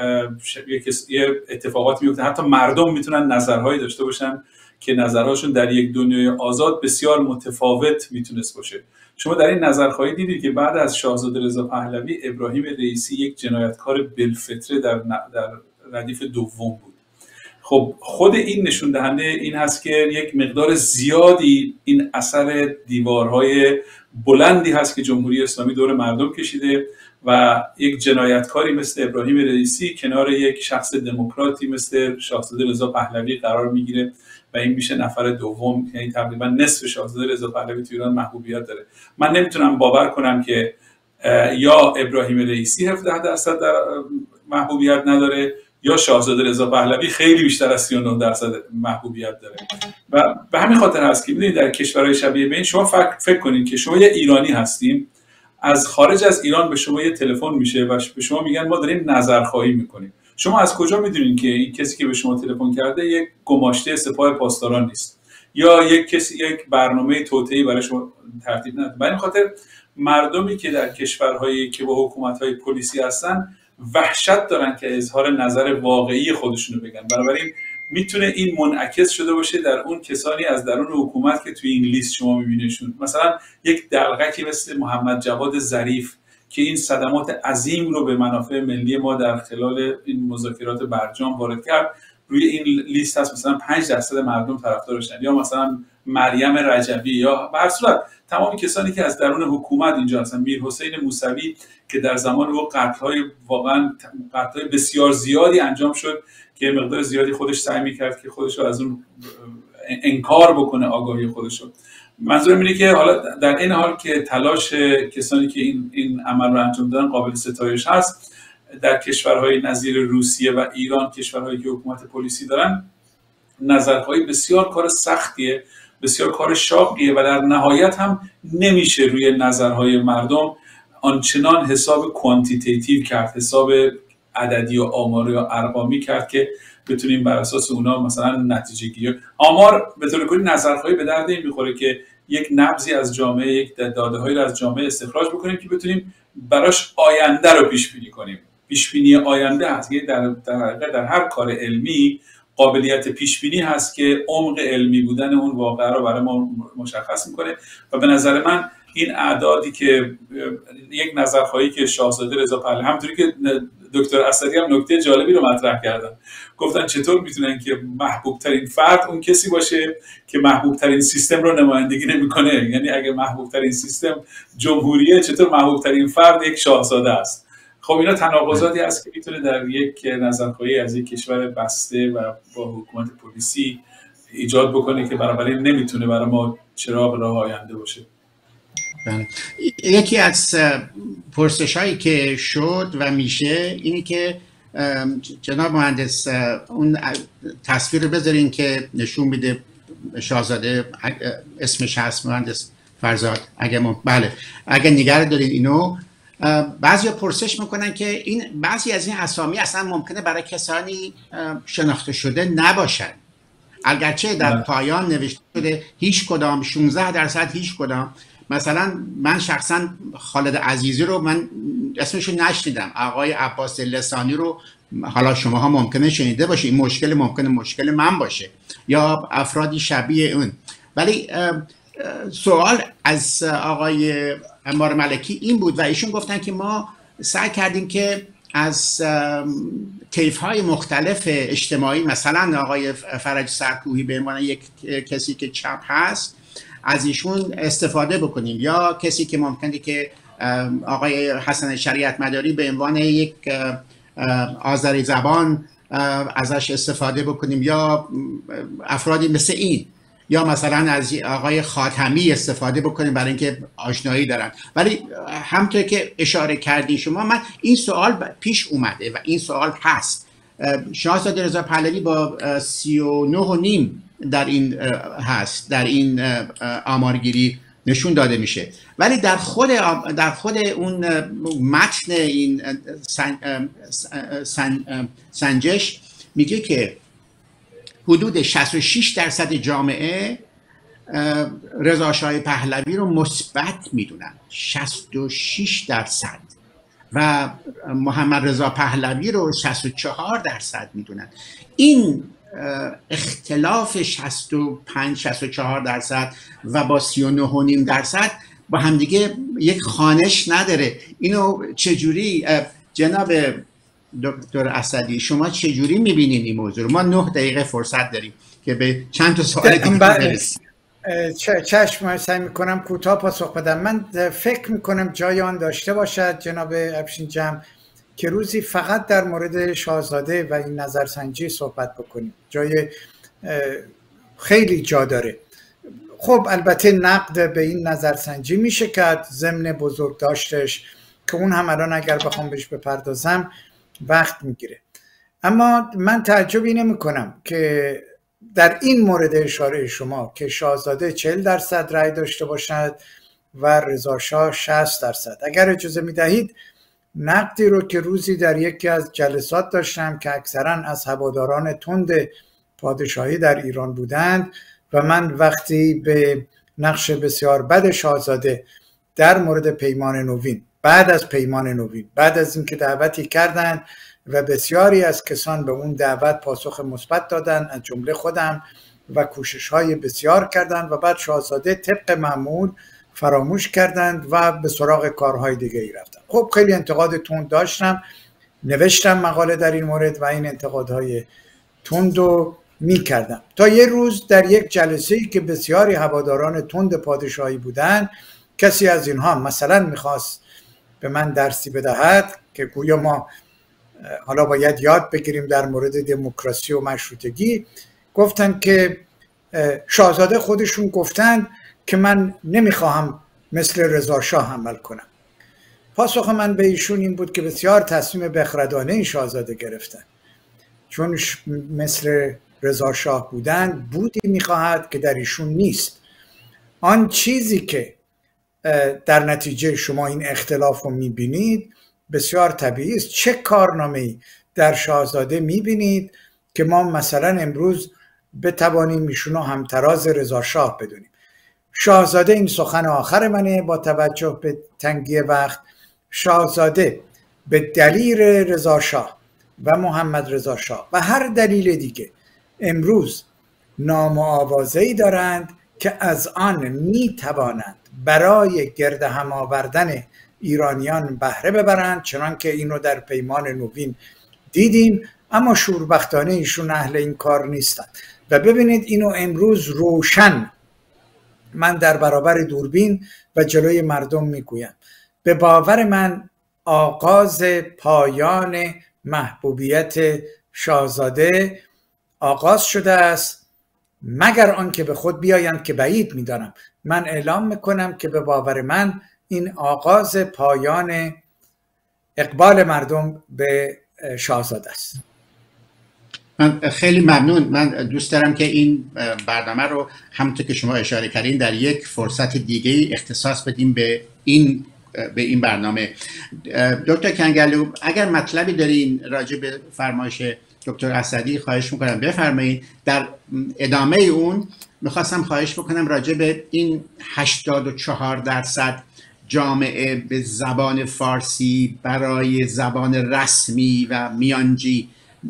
یه اتفاقات میفته، حتی مردم میتونن نظرهایی داشته باشن که نظرهاشون در یک دنیای آزاد بسیار متفاوت میتونست باشه. شما در این نظرخواهی دیدید که بعد از شاهزاده رضا پهلوی، ابراهیم رئیسی یک جنایتکار بالفطره در در ردیف دوم بود. خب خود این نشون دهنده این هست که یک مقدار زیادی این اثر دیوارهای بلندی هست که جمهوری اسلامی دور مردم کشیده و یک جنایتکاری مثل ابراهیم رئیسی کنار یک شخص دموکراتی مثل شاهزاده رضا پهلوی قرار میگیره و این میشه نفر دوم، یعنی تقریبا نصف شاهزاده رضا پهلوی تو ایران محبوبیت داره. من نمیتونم باور کنم که یا ابراهیم رئیسی هفده درصد در محبوبیت نداره یا شاهزاده رضا پهلوی خیلی بیشتر از سی و نه درصد محبوبیت داره. و به همین خاطر هست که میدونید در کشورهای شبیه به این شما فکر, فکر کنید که شما یه ایرانی هستین، از خارج از ایران به شما یه تلفن میشه و به شما میگن ما داریم نظرخواهی میکنیم. شما از کجا میدونید که این کسی که به شما تلفن کرده یک گماشته سپاه پاسداران نیست یا یک کسی یک برنامه توطئه‌ای برای شما ترتیب نداده؟ به این خاطر مردمی که در کشورهایی که با حکومت‌های پلیسی هستن وحشت دارن که اظهار نظر واقعی خودشونو بگن. بنابراین میتونه این منعکس شده باشه در اون کسانی از درون حکومت که توی این لیست شما میبینیشون. مثلا یک دلغکی مثل محمد جواد ظریف که این صدمات عظیم رو به منافع ملی ما در خلال این مذاکرات برجام وارد کرد، روی این لیست هست. مثلا پنج درصد مردم طرفدارشن. یا مثلا مریم رجبی یا به هر صورت تمام کسانی که از درون حکومت اینجا هستن. میرحسین موسوی که در زمان او قتل‌های واقعا قتل‌های بسیار زیادی انجام شد که مقدار زیادی خودش سعی می‌کرد که خودش رو از اون انکار بکنه، آگاهی خودش رو. منظورم اینه که حالا در این حال که تلاش کسانی که این این عمل رو انجام دادن قابل ستایش هست، در کشورهای نظیر روسیه و ایران، کشورهایی که حکومت پلیسی دارن، نظرخواهی بسیار کار سختیه، بسیار کار شاقیه و در نهایت هم نمیشه روی نظرهای مردم آنچنان حساب کوانتیتیتیو کرد، حساب عددی و آماری و ارقامی کرد که بتونیم بر اساس اونا مثلا نتیجه گیری. آمار به طور کلی نظرخواهی به درد این میخوره که یک نبضی از جامعه، یک داده‌هایی رو از جامعه استخراج بکنیم که بتونیم براش آینده رو پیش بینی کنیم. پیش بینی آینده هست که در در در هر کار علمی قابلیت پیش بینی هست که عمق علمی بودن اون واقعه رو برای ما مشخص میکنه. و به نظر من این اعدادی که یک نظرخواهی که شاهزاده رضا پهلوی، همونطوری که دکتر اسدی هم نکته جالبی رو مطرح کردن، گفتن چطور میتونن که محبوب ترین فرد اون کسی باشه که محبوب ترین سیستم رو نمایندگی نمیکنه. یعنی اگه محبوب ترین سیستم جمهوریه، چطور محبوب ترین فرد یک شاهزاده است؟ خب اینا تناقضاتی هست که میتونه در یک نظرخواهی از یک کشور بسته و با حکومت پلیسی ایجاد بکنه که بنابراین نمیتونه برای ما چراغ راه آینده باشه. بله. یکی از پرسش‌هایی که شد و میشه اینی که جناب مهندس اون تصویر رو بذارین که نشون میده شاهزاده، اسمش هست مهندس فرزاد، اگه م... بله اگه نگه دارین اینو، بعضی پرسش میکنن که این بعضی از این اسامی اصلا ممکنه برای کسانی شناخته شده نباشن، اگرچه در پایان نوشته شده هیچ کدام، شانزده درصد هیچ کدام. مثلا من شخصا خالد عزیزی رو من اسمشو نشنیدم، آقای عباس لسانی رو حالا شماها ممکنه شنیده باشه، این مشکل ممکنه مشکل من باشه یا افرادی شبیه اون. ولی سوال از آقای عمار ملکی این بود و ایشون گفتن که ما سعی کردیم که از طیف‌های مختلف اجتماعی، مثلا آقای فرج سرکوهی به عنوان یک کسی که چپ هست از ایشون استفاده بکنیم، یا کسی که ممکنه که آقای حسن شریعت مداری به عنوان یک آذری زبان ازش استفاده بکنیم، یا افرادی مثل این، یا مثلا از آقای خاتمی استفاده بکنیم برای اینکه آشنایی دارن. ولی همونطور که اشاره کردین شما، من این سوال پیش اومده و این سوال هست. شاهزاده رضا پهلوی با سی و نه و نیم در این هست، در این آمارگیری نشون داده میشه. ولی در خود در خود اون متن این سن، سن، سنجش میگه که حدود شصت و شش درصد جامعه رضا شاه پهلوی رو مثبت میدونن، شصت و شش درصد، و محمد رضا پهلوی رو شصت و چهار درصد میدونن. این اختلاف شصت و پنج شصت و چهار درصد و با سی و نه و نیم درصد با همدیگه یک خوانش نداره. اینو چجوری جناب دکتر اسدی شما چجوری میبینین این موضوع رو؟ ما نه دقیقه فرصت داریم که به چند تا سوال دیگه برسیم. چشم سعی میکنم کوتاه پاسخ بدم. من فکر میکنم جای آن داشته باشد جناب افشین جمع که روزی فقط در مورد شاهزاده و این نظرسنجی صحبت بکنیم. جای خیلی جا داره. خب البته نقد به این نظرسنجی میشه کرد ضمن بزرگ داشتش که اون هم الان اگر بخوام بهش بپردازم وقت میگیره. اما من تعجبی نمی کنم که در این مورد اشاره شما که شاهزاده چهل درصد رأی داشته باشد و رضا شاه شصت درصد. اگر اجازه میدهید نقدی رو که روزی در یکی از جلسات داشتم که اکثرا از هواداران تند پادشاهی در ایران بودند و من وقتی به نقش بسیار بد شاهزاده در مورد پیمان نوین، بعد از پیمان نوین، بعد از اینکه دعوتی کردند و بسیاری از کسان به اون دعوت پاسخ مثبت دادن از جمله خودم و کوشش‌های بسیار کردند و بعد شاهزاده طبق معمول فراموش کردند و به سراغ کارهای دیگه ای رفتند. خب خیلی انتقاد تند داشتم، نوشتم مقاله در این مورد و این انتقادهای تند رو می کردم تا یه روز در یک جلسه‌ای که بسیاری هواداران تند پادشاهی بودند، کسی از اینها مثلا میخواست به من درسی بدهد که گویا ما حالا باید یاد بگیریم در مورد دموکراسی و مشروطگی، گفتن که شاهزاده خودشون گفتند که من نمیخواهم مثل رضا شاه عمل کنم. پاسخ من به ایشون این بود که بسیار تصمیم بخردانه شاهزاده گرفتن، چون مثل رضا شاه بودن بودی میخواهد که در ایشون نیست. آن چیزی که در نتیجه شما این اختلاف رو میبینید بسیار طبیعی است. چه کارنامه‌ای در شاهزاده میبینید که ما مثلا امروز بتوانیم ایشونو همتراز رضا شاه بدونیم؟ شاهزاده، این سخن آخر منه با توجه به تنگی وقت، شاهزاده به دلیل رضا شاه و محمد رضا شاه و هر دلیل دیگه امروز نام و آوازه‌ای دارند که از آن می توانند برای گرد هم آوردن ایرانیان بهره ببرند، چنان که اینو در پیمان نوین دیدیم. اما شوربختانه ایشون اهل این کار نیستند و ببینید اینو امروز روشن من در برابر دوربین و جلوی مردم میگویم. به باور من آغاز پایان محبوبیت شاهزاده آغاز شده است، مگر آنکه به خود بیایند که بعید میدانم. من اعلام میکنم که به باور من این آغاز پایان اقبال مردم به شاهزاده است. من خیلی ممنون. من دوست دارم که این برنامه رو همونطور که شما اشاره کردین در یک فرصت دیگه اختصاص بدیم به این به این برنامه. دکتر کنگلو، اگر مطلبی دارین راجع به فرمایش دکتر اسدی خواهش میکنم بفرمایید. در ادامه اون میخواستم خواهش بکنم راجع به این هشتاد و چهار درصد جامعه به زبان فارسی برای زبان رسمی و میانجی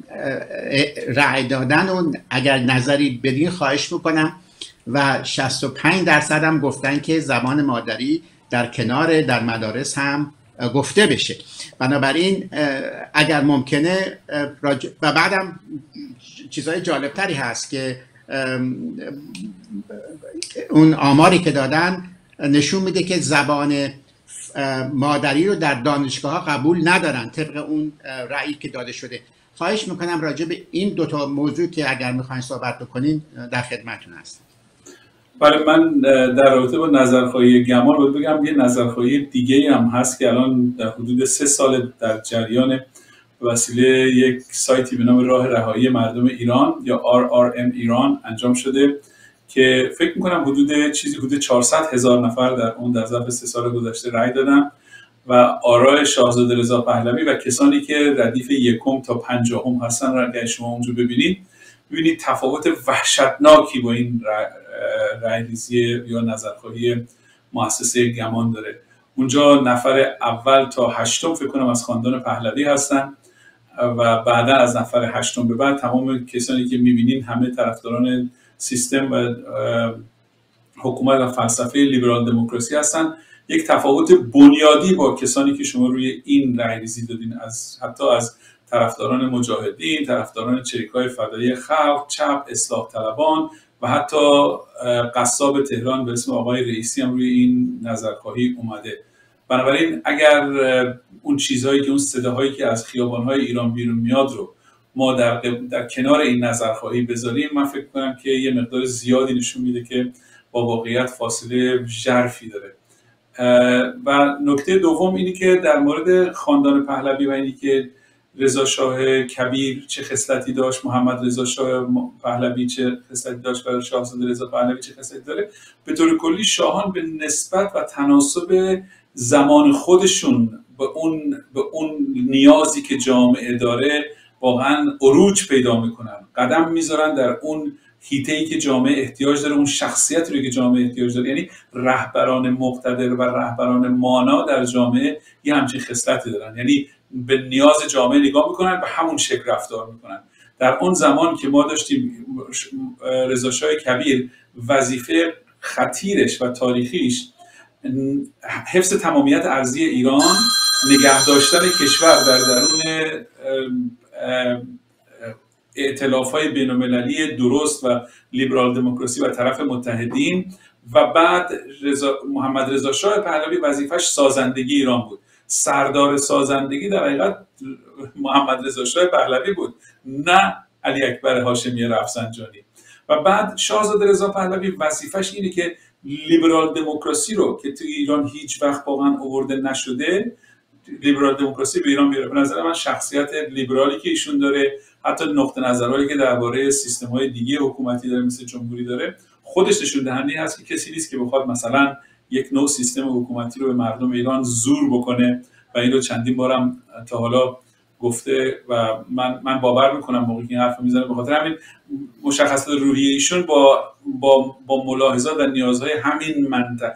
رأی دادن و اگر نظری بدین خواهش میکنم. و شصت و پنج درصد هم گفتن که زبان مادری در کنار در مدارس هم گفته بشه. بنابراین اگر ممکنه راج... و بعدم چیزهای جالبتری هست که اون آماری که دادن نشون میده که زبان مادری رو در دانشگاه ها قبول ندارن طبق اون رأیی که داده شده. خواهش میکنم راجع به این دوتا موضوع که اگر میخواین صحبت بکنین در خدمتتون هستم. بله، من در رابطه با نظرخواهی گمان باید بگم یه نظرخواهی دیگه هم هست که الان در حدود سه سال در جریان وسیله یک سایتی به نام راه رهایی مردم ایران یا آر آر ام ایران انجام شده که فکر میکنم حدود چیزی حدود چهارصد هزار نفر در اون در ظرف سه سال گذشته رأی دادن و آرای شاهزاده رضا پهلوی و کسانی که ردیف یکم تا پنجاهم هستن را اگر شما اونجا ببینید ببینید تفاوت وحشتناکی با این رأی‌ریزی یا نظرخواهی مؤسسه گمان داره. اونجا نفر اول تا هشتم فکر کنم از خاندان پهلوی هستن و بعدا از نفر هشتم به بعد تمام کسانی که میبینین همه طرفداران سیستم و حکومت و فلسفه لیبرال دموکراسی هستن. یک تفاوت بنیادی با کسانی که شما روی این رأی‌ریزی دادین، از حتی از طرفداران مجاهدین، طرفداران چریک‌های فدایی خلق، چپ، اصلاح طلبان و حتی قصاب تهران به اسم آقای رئیسی هم روی این نظرخواهی اومده. بنابراین اگر اون چیزهایی که اون صداهایی که از خیابان‌های ایران بیرون میاد رو ما در, در کنار این نظرخواهی بذاریم، من فکر کنم که یه مقدار زیادی نشون میده که با واقعیت فاصله ژرفی داره. و نکته دوم اینی که در مورد خاندان پهلوی و اینی که رضا شاه کبیر چه خصلتی داشت، محمد رضا شاه پهلوی چه خصلتی داشت و شاهزاده رضا پهلوی چه خصلتی داره، به طور کلی شاهان به نسبت و تناسب زمان خودشون به اون به اون نیازی که جامعه داره واقعا عروج پیدا میکنن، قدم میذارن در اون حیطه‌ای که جامعه احتیاج داره، اون شخصیتی رو که جامعه احتیاج داره. یعنی رهبران مقتدر و رهبران مانا در جامعه یه همچین خصلتی دارن، یعنی به نیاز جامعه نگاه میکنن و همون شکل رفتار میکنن. در اون زمان که ما داشتیم رضا شاه کبیر وظیفه خطیرش و تاریخیش حفظ تمامیت ارضی ایران، نگه داشتن کشور در درون ائتلاف‌های بین‌المللی درست و لیبرال دموکراسی و طرف متحدین، و بعد رضا محمد رضا شاه پهلوی وظیفش سازندگی ایران بود. سردار سازندگی در حقیقت محمد رضا شاه پهلوی بود، نه علی اکبر هاشمی رفسنجانی. و بعد شاهزاده رضا پهلوی وظیفش اینه که لیبرال دموکراسی رو که توی ایران هیچ وقت واقعا آورده نشده، لیبرال دموکراسی به ایران بیاره. به نظر من شخصیت لیبرالی که ایشون داره، حتی نقطه نظرهایی که درباره سیستم‌های دیگه حکومتی داره مثل جمهوری داره، خودش نشون دهنده هست که کسی نیست که بخواد مثلا یک نوع سیستم حکومتی رو به مردم ایران زور بکنه و این رو چندین بارم تا حالا گفته و من من باور میکنم موقعی که این حرفو میزنه. به خاطر همین مشخصات روحی ایشون با با با ملاحظات و نیازهای همین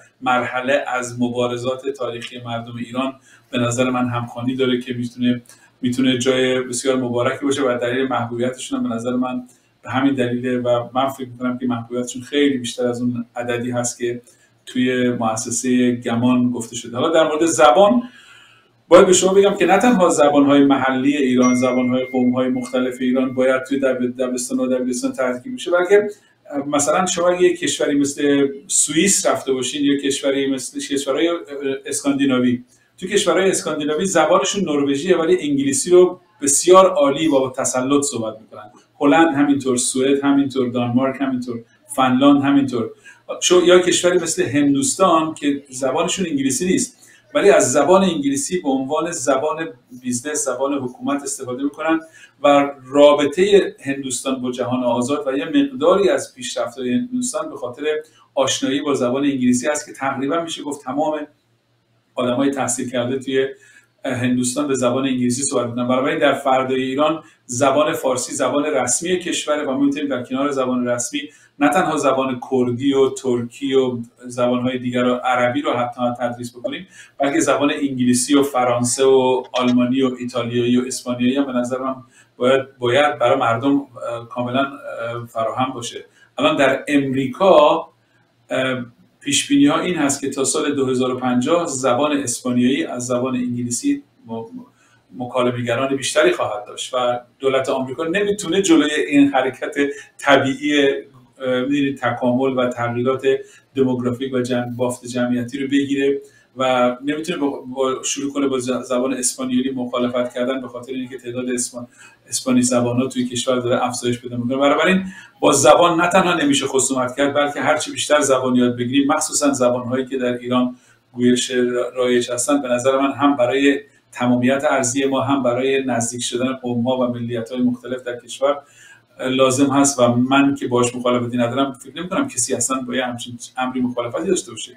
مرحله از مبارزات تاریخی مردم ایران به نظر من همخوانی داره که میتونه میتونه جای بسیار مبارکی باشه و دلیل محبوبیتشون هم به نظر من به همین دلیله و من فکر میکنم که محبوبیتشون خیلی بیشتر از اون عددی هست که توی مؤسسه گمان گفته شده. حالا در مورد زبان باید به شما بگم که نه تنها زبان‌های محلی ایران، زبان‌های قوم‌های مختلف ایران باید توی دبستان و دبیرستان تدریس بشه، بلکه مثلا شما یک کشوری مثل سوئیس رفته باشین یا کشوری مثل کشورهای اسکاندیناوی، تو کشورهای اسکاندیناوی زبانشون نروژیه ولی انگلیسی رو بسیار عالی و با تسلط صحبت میکنن. هلند همینطور، سوئد همینطور، دانمارک همینطور، فنلاند همینطور. یا کشوری مثل هندوستان که زبانشون انگلیسی نیست ولی از زبان انگلیسی به عنوان زبان بیزنس، زبان حکومت استفاده میکنن و رابطه هندوستان با جهان آزاد و یه مقداری از پیشرفت‌های هندوستان به خاطر آشنایی با زبان انگلیسی هست که تقریبا میشه گفت تمام آدمای تحصیل کرده توی هندوستان به زبان انگلیسی صحبت میکنن. بنابراین در فردای ایران زبان فارسی زبان رسمی کشوره و ما میتونیم در کنار زبان رسمی نه تنها زبان کردی و ترکی و زبانهای دیگر و عربی رو حتی تدریس بکنیم، بلکه زبان انگلیسی و فرانسه و آلمانی و ایتالیایی و اسپانیایی هم به نظر من باید باید برای مردم کاملا فراهم باشه. الان در امریکا پیشبینی ها این هست که تا سال دو هزار و پنجاه زبان اسپانیایی از زبان انگلیسی مکالمه‌گران بیشتری خواهد داشت و دولت آمریکا نمیتونه جلوی این حرکت طبیعی تکامل و تغییرات دموگرافیک و جمع بافت جمعیتی رو بگیره و نمیتونه با شروع کنه با زبان اسپانیایی مخالفت کردن به خاطر اینکه تعداد اسپان اسپانی زبان‌ها توی کشور داره افزایش پیدا می‌کنه. بنابراین با زبان نه تنها نمیشه خصومت کرد بلکه هرچی بیشتر زبان یاد بگیریم، مخصوصا زبان‌هایی که در ایران گویش رایج هستن، به نظر من هم برای تمامیت ارضی ما هم برای نزدیک شدن قوم‌ها و ملیت‌های مختلف در کشور لازم هست و من که باش مخالفتی ندارم فکر نمی‌کنم کسی اصلا با همچین امری مخالفتی داشته باشه.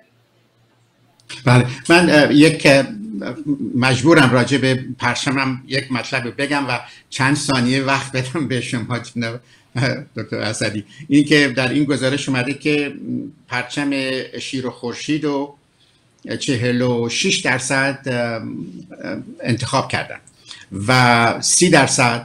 بله، من یک مجبورم راجع به پرچمم یک مطلب بگم و چند ثانیه وقت بدم به شما جناب دکتر اسدی. این که در این گزارش اومده که پرچم شیر و خورشید و چهل و شش درصد انتخاب کردن و سی درصد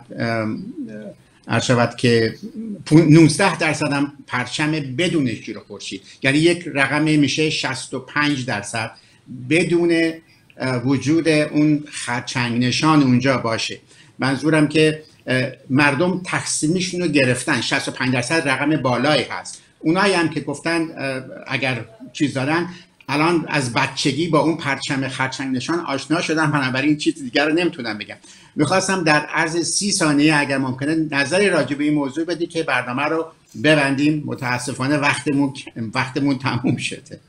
عرض شود که نوزده درصد هم پرچم بدون شیر و خورشید، یعنی یک رقم میشه شصت و پنج درصد بدون وجود اون خرچنگ نشان اونجا باشه. منظورم که مردم تقسیمشون رو گرفتن، شصت و پنج درصد رقم بالایی هست. اونایی هم که گفتن اگر چیز دادن الان از بچگی با اون پرچم خرچنگ نشان آشنا شدن، بنابراین چیز دیگر رو نمیتونم بگم. میخواستم در عرض سی ثانیه اگر ممکنه نظری راجع به این موضوع بدی که برنامه رو ببندیم. متاسفانه وقتمون وقتمون تموم شده.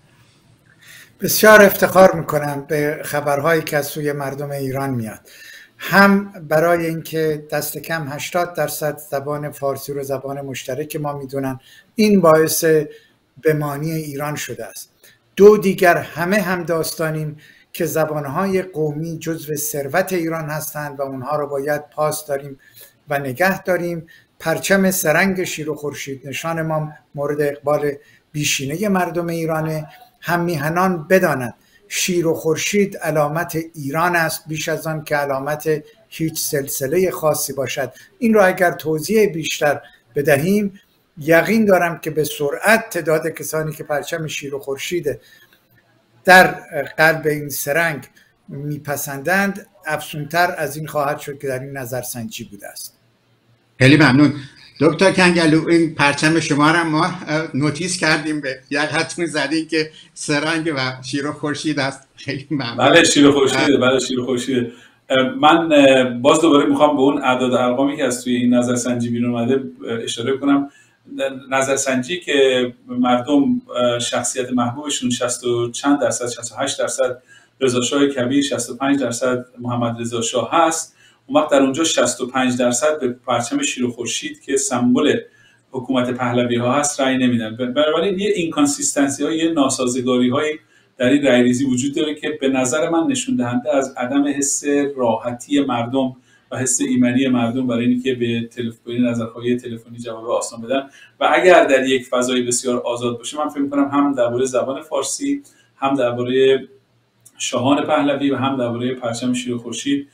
بسیار افتخار میکنم به خبرهایی که از سوی مردم ایران میاد، هم برای اینکه دست کم هشتاد درصد زبان فارسی رو زبان مشترک ما میدونن، این باعث بمانی ایران شده است. دو دیگر همه هم داستانیم که زبانهای قومی جزو ثروت ایران هستند و اونها رو باید پاس داریم و نگه داریم. پرچم سرنگ شیر و خورشید نشان ما مورد اقبال بیشینه مردم ایرانه. هم میهنان بدانند شیر و خورشید علامت ایران است بیش از آن که علامت هیچ سلسله خاصی باشد. این را اگر توضیح بیشتر بدهیم یقین دارم که به سرعت تعداد کسانی که پرچم شیر و خورشید در قلب این سرنگ میپسندند افزونتر از این خواهد شد که در این نظرسنجی بوده است. خیلی ممنون دکتر کنگلو. این پرچم شما را ما نوتیس کردیم، به یک حتمی زدیم که سرنگ و شیر و خورشید است. خیلی ممنون. بله شیر و خورشید، بله شیر و خورشید. من باز دوباره میخوام به اون اعداد ارقامی که از توی این نظرسنجی بیرون اومده اشاره کنم. نظرسنجی که مردم شخصیت محبوبشون شصت و چند درصد، شصت و هشت درصد رضا شاه کبیر، شصت و پنج درصد محمد رضا شاه هست، اون وقت در اونجا شصت و پنج درصد به پرچم شیر و خورشید که سمبل حکومت پهلوی ها هست رأی نمیدن. بنابراین یه اینکانسیستنسی های، یه ناسازگاری های در این رأی ریزی وجود داره که به نظر من نشون دهنده از عدم حس راحتی مردم و حس ایمنی مردم برای اینکه به تلفنی نظرخواهی تلفنی جواب آسان بدن. و اگر در یک فضای بسیار آزاد باشه، من فکر می‌کنم هم درباره زبان فارسی، هم درباره شاهان پهلوی و هم درباره پرچم شیر و خورشید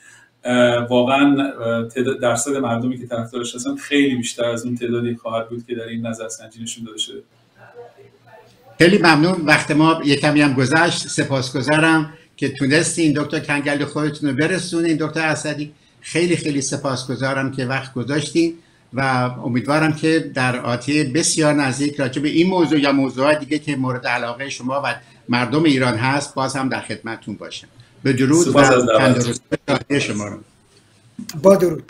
واقعا درصد مردمی که طرفدارش هستن خیلی بیشتر از اون تعدادی خواهد بود که در این نظرسنجی نشون داده شده. خیلی ممنون. وقت ما یک کمی هم گذشت. سپاسگزارم که تونستین دکتر کنگل خودتون رو برسونین. دکتر اسدی خیلی خیلی سپاسگزارم که وقت گذاشتین و امیدوارم که در آتی بسیار نزدیک راجع به این موضوع یا موضوعات دیگه که مورد علاقه شما و مردم ایران هست باز هم در خدمتتون باشم. به درود و تندرستی شما رو. با درود.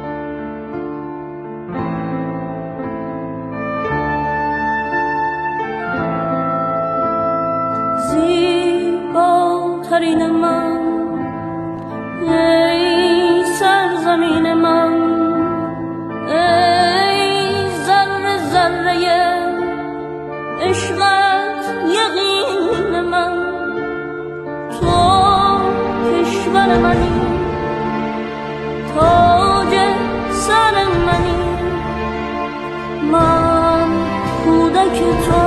زیباترین من ای سرزمین من، ای ذره ذره عشقت یقین من، تو کشور منی، تاج سر منی، من کودک تو